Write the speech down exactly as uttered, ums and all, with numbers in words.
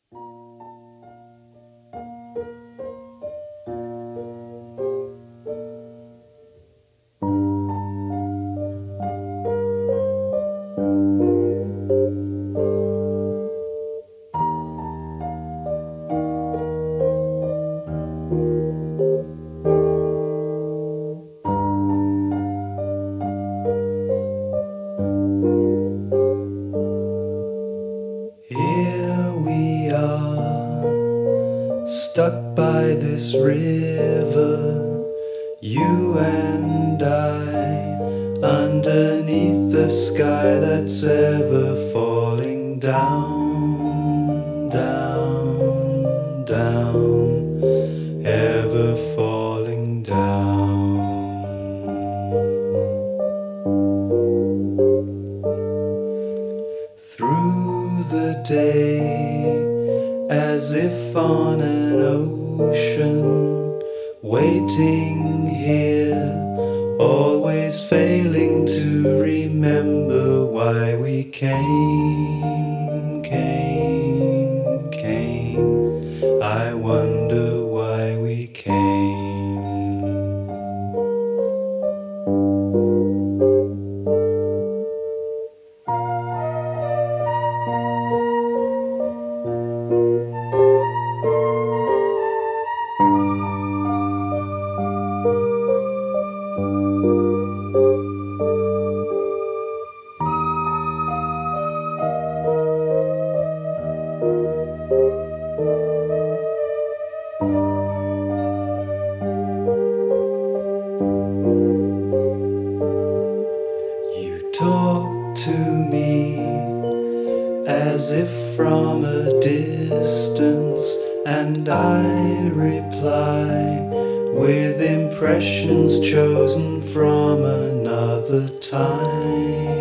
Stuck by this river, you and I, underneath the sky that's ever falling down, down, down, ever falling down. Through the day, as if on an ocean, waiting here, always failing to remember why we came, came, came. I wonder why we came. Talk to me as if from a distance, and I reply with impressions chosen from another time.